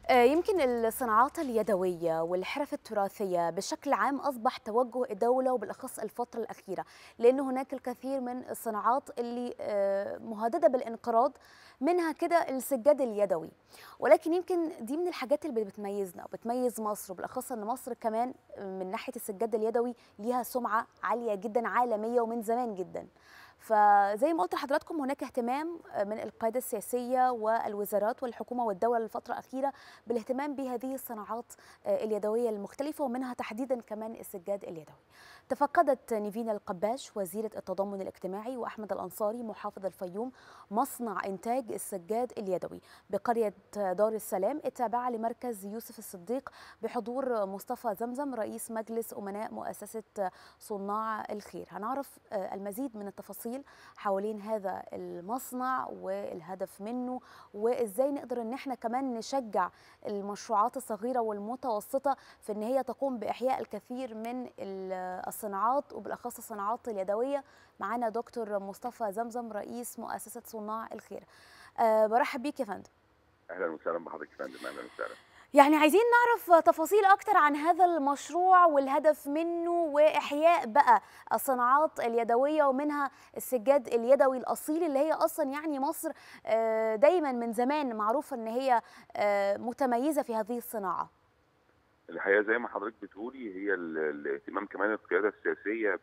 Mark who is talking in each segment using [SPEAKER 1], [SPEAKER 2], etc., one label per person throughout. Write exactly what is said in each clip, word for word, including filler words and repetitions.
[SPEAKER 1] آه، يمكن الصناعات اليدوية والحرف التراثية بشكل عام أصبح توجه الدولة وبالأخص الفترة الأخيرة، لأن هناك الكثير من الصناعات اللي آه، مهددة بالانقراض، منها كده السجاد اليدوي. ولكن يمكن دي من الحاجات اللي بتميزنا وبتميز مصر، وبالأخص أن مصر كمان من ناحية السجاد اليدوي ليها سمعة عالية جدا عالمية ومن زمان جدا. فزي ما قلت لحضراتكم هناك اهتمام من القيادة السياسية والوزارات والحكومة والدولة الفترة الأخيرة بالاهتمام بهذه الصناعات اليدوية المختلفة، ومنها تحديدا كمان السجاد اليدوي. تفقدت نيفين القباش وزيرة التضامن الاجتماعي وأحمد الأنصاري محافظ الفيوم مصنع إنتاج السجاد اليدوي بقرية دار السلام التابعة لمركز يوسف الصديق، بحضور مصطفى زمزم رئيس مجلس أمناء مؤسسة صناع الخير. هنعرف المزيد من التفاصيل حوالين هذا المصنع والهدف منه، وإزاي نقدر إن احنا كمان نشجع المشروعات الصغيرة والمتوسطة في إن هي تقوم بإحياء الكثير من الصناعات وبالأخص الصناعات اليدوية. معانا دكتور مصطفى زمزم رئيس مؤسسة صناع الخير. أه برحب بيك يا فندم.
[SPEAKER 2] اهلا وسهلا بحضرتك يا فندم. اهلا وسهلا.
[SPEAKER 1] يعني عايزين نعرف تفاصيل أكتر عن هذا المشروع والهدف منه، وإحياء بقى الصناعات اليدوية ومنها السجاد اليدوي الأصيل اللي هي أصلا يعني مصر آه، دايما من زمان معروفة إن هي آه، متميزة في هذه الصناعة.
[SPEAKER 2] الحقيقه زي ما حضرتك بتقولي هي ال- الاهتمام كمان القياده السياسيه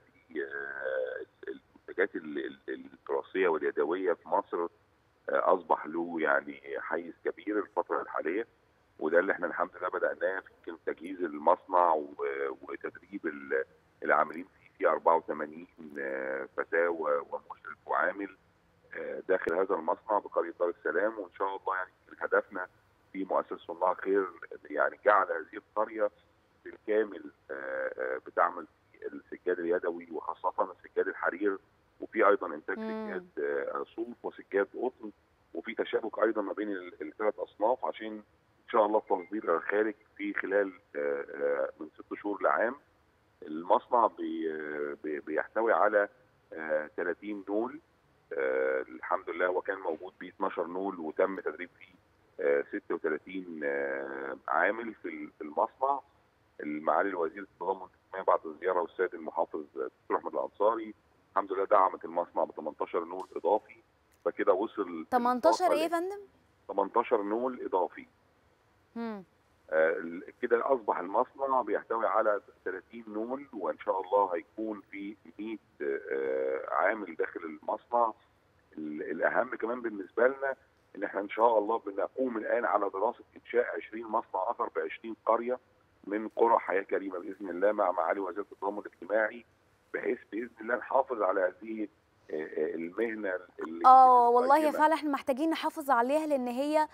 [SPEAKER 2] بالمنتجات التراثيه واليدويه في مصر. آه، اصبح له يعني حيز كبير الفتره الحاليه، وده اللي احنا الحمد لله بداناه في يمكن تجهيز المصنع و- وتدريب ال- العاملين فيه في أربعة وثمانين آه، فتاه ومشرف وعامل آه، داخل هذا المصنع بقريه دار السلام. وان شاء الله يعني هدفنا في مؤسسه صناع خير يعني جعل هذه القريه بالكامل آه، آه، بتعمل في السجاد اليدوي وخاصه السجاد الحرير، وفي ايضا انتاج
[SPEAKER 1] مم.
[SPEAKER 2] سجاد آه، صوف وسجاد قطن، وفي تشابك ايضا ما بين الثلاث اصناف عشان ان شاء الله التصدير الى الخارج في خلال آه، آه، من ست شهور لعام. المصنع بي بي بيحتوي على آه، ثلاثين نول. آه، الحمد لله وكان موجود بيه اتناشر نول وتم تدريب فيه آه، ستة وثلاثين آه، عامل في في المصنع. المعالي الوزير التضامن الاجتماعي بعد الزياره والسيد المحافظ الدكتور احمد الانصاري الحمد لله دعمت المصنع ب تمنتاشر نول اضافي، فكده وصل
[SPEAKER 1] تمنتاشر
[SPEAKER 2] الطاقه
[SPEAKER 1] ايه يا
[SPEAKER 2] ل
[SPEAKER 1] فندم؟
[SPEAKER 2] تمنتاشر نول اضافي.
[SPEAKER 1] مم.
[SPEAKER 2] آه، كده اصبح المصنع بيحتوي على ثلاثين نول، وان شاء الله هيكون في مية آه، عامل داخل المصنع. الاهم كمان بالنسبه لنا ان احنا ان شاء الله بنقوم الان على دراسه انشاء عشرين مصنع اخر ب عشرين قريه من قرى حياه كريمه باذن الله مع معالي وزير التضامن الاجتماعي، بحيث باذن الله نحافظ على هذه آه، آه، المهنه اللي
[SPEAKER 1] اه والله يا
[SPEAKER 2] القيمه.
[SPEAKER 1] فعلا احنا محتاجين نحافظ عليها، لان هي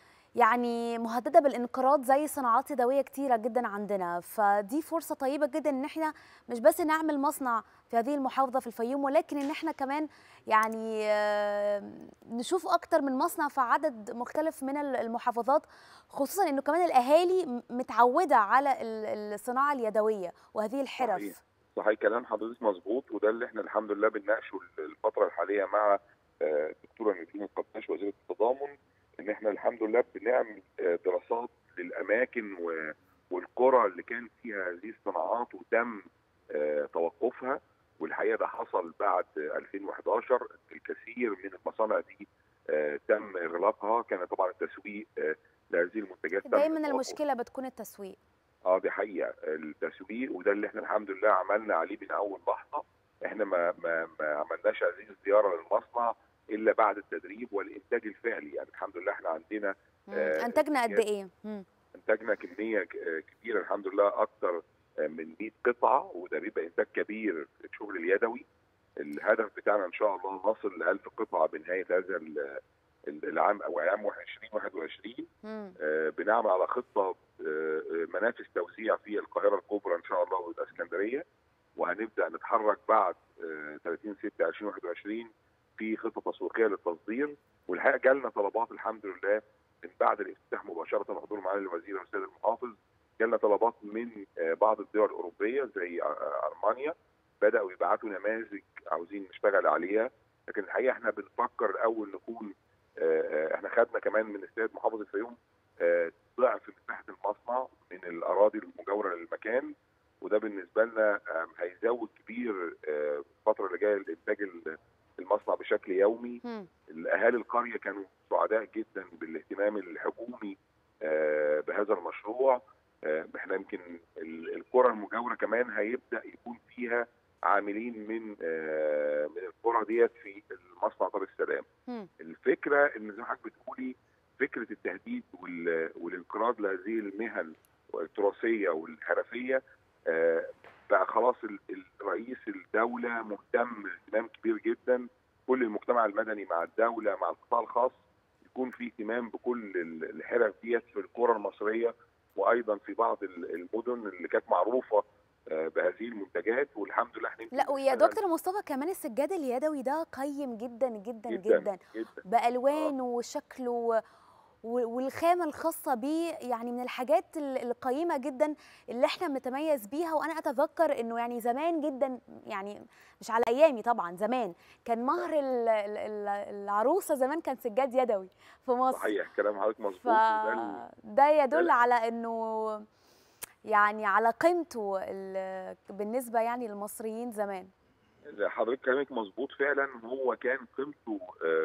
[SPEAKER 1] يعني مهدده بالانقراض زي صناعات يدويه كتيره جدا عندنا. فدي فرصه طيبه جدا ان احنا مش بس نعمل مصنع في هذه المحافظه في الفيوم، ولكن ان احنا كمان يعني آه، نشوف اكتر من مصنع في عدد مختلف من المحافظات، خصوصا انه كمان الاهالي متعوده على ال- الصناعه اليدويه وهذه
[SPEAKER 2] صحيح.
[SPEAKER 1] الحرف.
[SPEAKER 2] صحيح كلام حضرتك مظبوط، وده اللي احنا الحمد لله بنناقشه الفتره الحاليه مع آه، الدكتوره نيفين القباش وزيره التضامن، ان احنا الحمد لله بنعمل آه، دراسات للاماكن و- والقرى اللي كان فيها هذه الصناعات وتم آه، توقفها. والحقيقه ده حصل بعد آه، ألفين وحداشر. الكثير من المصانع دي آه، تم اغلاقها، كان طبعا التسويق آه، لهذه المنتجات تم
[SPEAKER 1] دايما
[SPEAKER 2] التوقف.
[SPEAKER 1] المشكله بتكون التسويق.
[SPEAKER 2] اه دي حقيقه التسويق، وده اللي احنا الحمد لله عملنا عليه من اول لحظه. احنا ما ما ما عملناش هذه الزياره للمصنع الا بعد التدريب والانتاج الفعلي. يعني الحمد لله احنا عندنا
[SPEAKER 1] مم.
[SPEAKER 2] آه،
[SPEAKER 1] انتجنا قد
[SPEAKER 2] سجاد،
[SPEAKER 1] ايه؟ مم.
[SPEAKER 2] انتجنا كميه ك- آه، كبيره الحمد لله، اكثر من مية قطعه، وده بيبقى انتاج كبير في الشغل اليدوي. الهدف بتاعنا ان شاء الله نصل ل ألف قطعه بنهايه هذا ال- ال- العام او عام ألفين وواحد وعشرين.
[SPEAKER 1] مم.
[SPEAKER 2] آه، بنعمل على خطه آه، آه، منافذ توسيع في القاهره الكبرى ان شاء الله والاسكندريه، وهنبدا نتحرك بعد آه، ثلاثين ستة ألفين وواحد وعشرين في خطه تسويقيه للتصدير. والحقيقه جالنا طلبات الحمد لله من بعد الافتتاح مباشره وحضور معالي الوزير والسيد المحافظ. جالنا طلبات من آه، بعض الدول الاوروبيه زي آه، المانيا، بداوا يبعتوا نماذج عاوزين نشتغل عليها. لكن الحقيقه احنا بنفكر الاول نكون آه، آه، احنا خدنا كمان من السيد محافظ الفيوم ضعف مساحه المصنع من الاراضي المجاوره للمكان، وده بالنسبه لنا هيزود كبير الفتره اللي جايه لانتاج المصنع بشكل يومي. الاهالي القريه كانوا سعداء جدا بالاهتمام الحكومي بهذا المشروع. احنا يمكن القرى المجاوره كمان هيبدا يكون فيها عاملين من من القرى ديت في المصنع دار السلام. الفكره ان زي ما حضرتك بتقولي فكره التهديد والانقراض لهذه المهن التراثيه والحرفيه بقى خلاص الرئيس الدوله مهتم اهتمام كبير جدا، كل المجتمع المدني مع الدوله مع القطاع الخاص يكون في اهتمام بكل الحرف ديت في القرى المصريه، وايضا في بعض المدن اللي كانت معروفه بهذه المنتجات. والحمد لله احنا
[SPEAKER 1] لا ويا دكتور مصطفى كمان السجاد اليدوي ده قيم جدا جدا جدا, جداً, جداً بالوانه وشكله والخامه الخاصه بيه، يعني من الحاجات القيمه جدا اللي احنا بنتميز بيها. وانا اتذكر انه يعني زمان جدا، يعني مش على ايامي طبعا، زمان كان مهر العروسه زمان كان سجاد يدوي في مصر.
[SPEAKER 2] صحيح كلام حضرتك مظبوط.
[SPEAKER 1] وده ده يدل على انه يعني على قيمته بالنسبه يعني للمصريين زمان.
[SPEAKER 2] حضرتك كلامك مظبوط فعلا، هو كان قيمته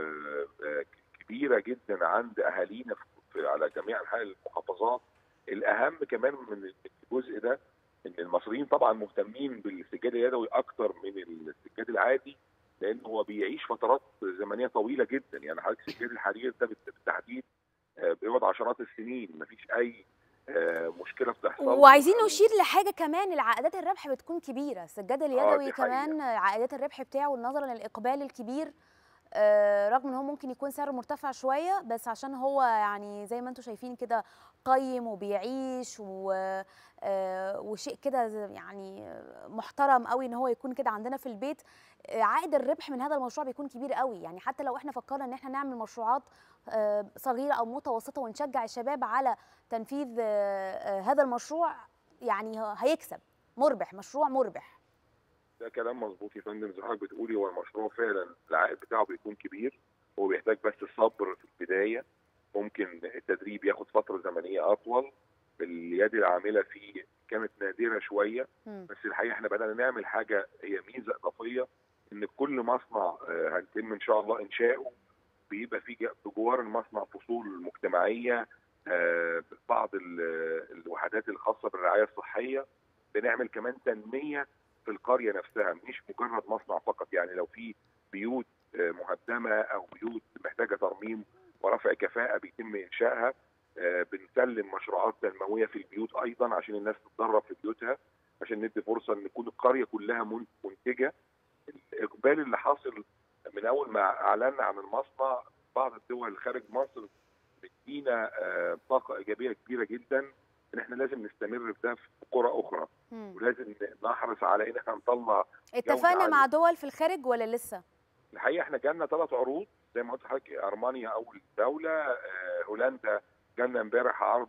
[SPEAKER 2] كبيره جدا عند اهالينا على جميع انحاء المحافظات. الاهم كمان من الجزء ده ان المصريين طبعا مهتمين بالسجاد اليدوي اكتر من السجاد العادي، لان هو بيعيش فترات زمنيه طويله جدا. يعني حضرتك سجاد الحرير ده بالتحديد بيقعد عشرات السنين، مفيش اي مشكله بتحصل.
[SPEAKER 1] وعايزين نشير لحاجه كمان، العائدات الربح بتكون كبيره. السجاد اليدوي آه كمان عائدات الربح بتاعه نظرا للاقبال الكبير، آه رغم ان هو ممكن يكون سعره مرتفع شويه، بس عشان هو يعني زي ما انتم شايفين كده قيم وبيعيش و آه وشيء كده يعني محترم قوي ان هو يكون كده عندنا في البيت. آه عائد الربح من هذا المشروع بيكون كبير قوي. يعني حتى لو احنا فكرنا ان احنا نعمل مشروعات آه صغيره او متوسطه ونشجع الشباب على تنفيذ آه هذا المشروع، يعني هيكسب، مربح، مشروع مربح.
[SPEAKER 2] ده كلام مظبوط يا فندم، زي ما حضرتك بتقولي هو المشروع فعلا العائد بتاعه بيكون كبير، هو بيحتاج بس الصبر في البدايه، ممكن التدريب ياخد فتره زمنيه اطول، اليد العامله فيه كانت نادره شويه. م. بس الحقيقه احنا بدانا نعمل حاجه هي ميزه اضافيه، ان كل مصنع هنتم ان شاء الله انشائه بيبقى فيه بجوار المصنع فصول مجتمعيه، بعض الوحدات الخاصه بالرعايه الصحيه، بنعمل كمان تنميه في القريه نفسها، مش مجرد مصنع فقط. يعني لو في بيوت مهدمه او بيوت محتاجه ترميم ورفع كفاءه بيتم انشائها، بنسلم مشروعات تنمويه في البيوت ايضا عشان الناس تتدرب في بيوتها، عشان ندي فرصه ان تكون القريه كلها منتجه. الاقبال اللي حاصل من اول ما اعلنا عن المصنع، بعض الدول اللي خارج مصر بتدينا طاقه ايجابيه كبيره جدا ان احنا لازم نستمر في ده في قرى اخرى، مم. ولازم نحرص على ان احنا نطلع.
[SPEAKER 1] اتفقنا مع دول في الخارج ولا لسه؟
[SPEAKER 2] الحقيقه احنا جالنا ثلاث عروض زي ما قلت لحضرتك، المانيا اول دوله، آه، هولندا جالنا امبارح عرض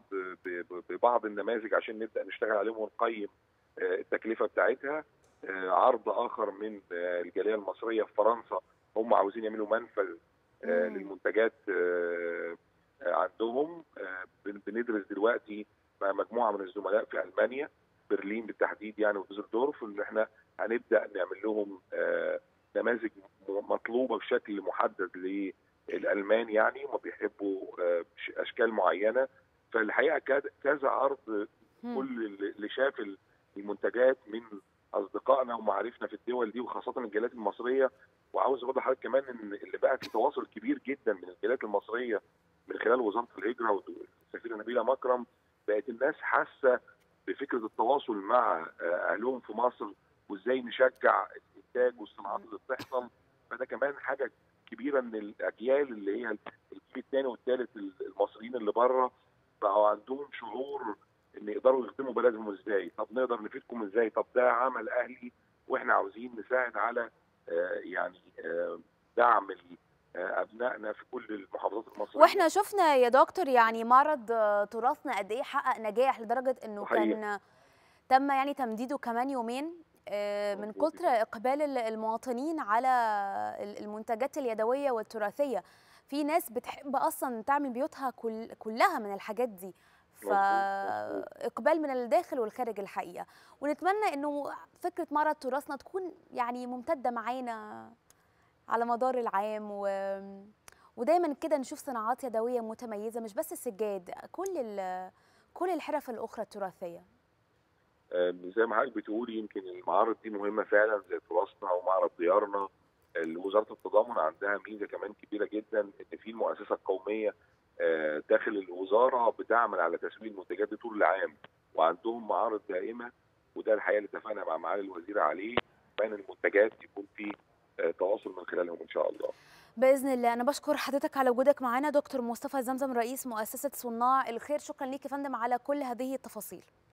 [SPEAKER 2] ببعض النماذج عشان نبدا نشتغل عليهم ونقيم آه التكلفه بتاعتها. آه عرض اخر من آه الجاليه المصريه في فرنسا، هم عاوزين يعملوا منفذ آه للمنتجات آه عندهم. آه بندرس دلوقتي مع مجموعه من الزملاء في المانيا، برلين بالتحديد يعني ودوزلدورف، ان احنا هنبدا نعمل لهم آه نماذج مطلوبه بشكل محدد للالمان، يعني هم بيحبوا آه اشكال معينه. فالحقيقه كذا عرض، كل اللي شاف المنتجات من اصدقائنا ومعارفنا في الدول دي وخاصه الجاليات المصريه. وعاوز اقول لحضرتك كمان ان اللي بقى في تواصل كبير جدا من الجاليات المصريه من خلال وزاره الهجره والسفيره نبيله مكرم، بقت الناس حاسه بفكره التواصل مع اهلهم في مصر وازاي نشجع الانتاج والصناعات اللي بتحصل. فده كمان حاجه كبيره ان الاجيال اللي هي الجيل الثاني والثالث المصريين اللي بره بقوا عندهم شعور ان يقدروا يخدموا بلدهم ازاي، طب نقدر نفيدكم ازاي، طب ده عمل اهلي واحنا عاوزين نساعد على آه يعني آه دعم ابنائنا في كل المحافظات المصريه.
[SPEAKER 1] واحنا شفنا يا دكتور يعني معرض تراثنا قد ايه حقق نجاح لدرجه انه صحيح. كان تم يعني تمديده كمان يومين من كتر اقبال المواطنين على المنتجات اليدويه والتراثيه. في ناس بتحب اصلا تعمل بيوتها كل كلها من الحاجات دي، فاقبال من الداخل والخارج الحقيقه. ونتمنى انه فكره معرض تراثنا تكون يعني ممتده معانا على مدار العام، و ودايما كده نشوف صناعات يدويه متميزه، مش بس السجاد، كل ال... كل الحرف الاخرى التراثيه.
[SPEAKER 2] آه، زي ما حضرتك بتقولي يمكن المعارض دي مهمه فعلا زي تراثنا ومعرض ديارنا. وزاره التضامن عندها ميزه كمان كبيره جدا ان في المؤسسه القوميه آه، داخل الوزاره بتعمل على تسويق المنتجات دي طول العام، وعندهم معارض دائمه، وده الحقيقه اللي اتفقنا مع معالي الوزير عليه، كمان المنتجات يكون في آه، تواصل من خلالهم ان شاء الله.
[SPEAKER 1] باذن الله. انا بشكر حضرتك على وجودك معنا دكتور مصطفى زمزم رئيس مؤسسه صناع الخير. شكرا ليك يا فندم على كل هذه التفاصيل.